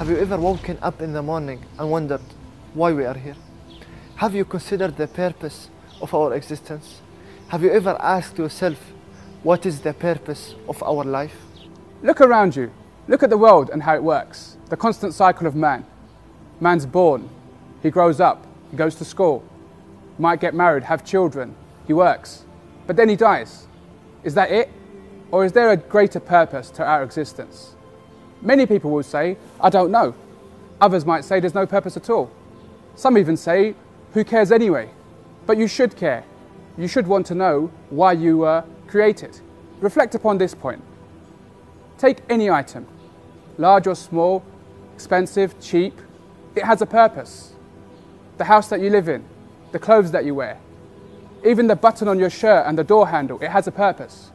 Have you ever woken up in the morning and wondered why we are here? Have you considered the purpose of our existence? Have you ever asked yourself, what is the purpose of our life? Look around you. Look at the world and how it works. The constant cycle of man. Man's born. He grows up. He goes to school. Might get married, have children. He works. But then he dies. Is that it? Or is there a greater purpose to our existence? Many people will say, I don't know. Others might say there's no purpose at all. Some even say, who cares anyway? But you should care. You should want to know why you were created. Reflect upon this point. Take any item, large or small, expensive, cheap. It has a purpose. The house that you live in, the clothes that you wear, even the button on your shirt and the door handle, it has a purpose.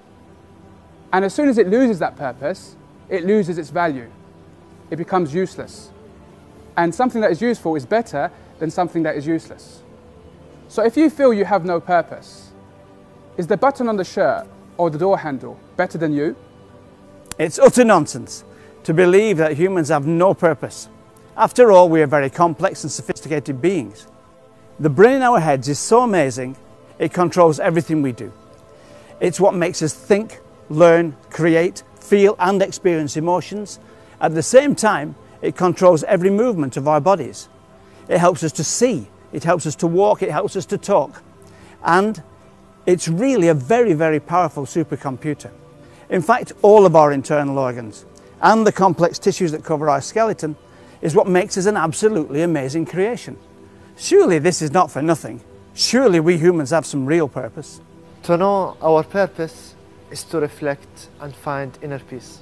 And as soon as it loses that purpose, it loses its value. It becomes useless. And something that is useful is better than something that is useless. So if you feel you have no purpose, is the button on the shirt or the door handle better than you? It's utter nonsense to believe that humans have no purpose. After all, we are very complex and sophisticated beings. The brain in our heads is so amazing, it controls everything we do. It's what makes us think, learn, create, feel and experience emotions. At the same time, it controls every movement of our bodies. It helps us to see, it helps us to walk, it helps us to talk. And it's really a very, very powerful supercomputer. In fact, all of our internal organs and the complex tissues that cover our skeleton is what makes us an absolutely amazing creation. Surely this is not for nothing. Surely we humans have some real purpose. To know our purpose is to reflect and find inner peace.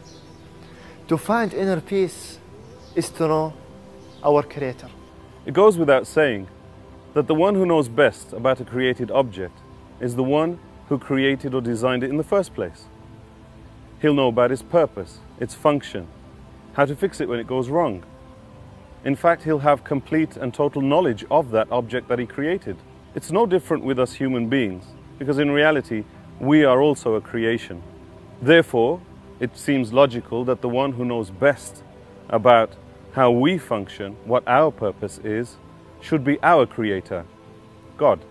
To find inner peace is to know our Creator. It goes without saying that the one who knows best about a created object is the one who created or designed it in the first place. He'll know about its purpose, its function, how to fix it when it goes wrong. In fact, he'll have complete and total knowledge of that object that he created. It's no different with us human beings, because in reality, we are also a creation. Therefore, it seems logical that the one who knows best about how we function, what our purpose is, should be our Creator, God.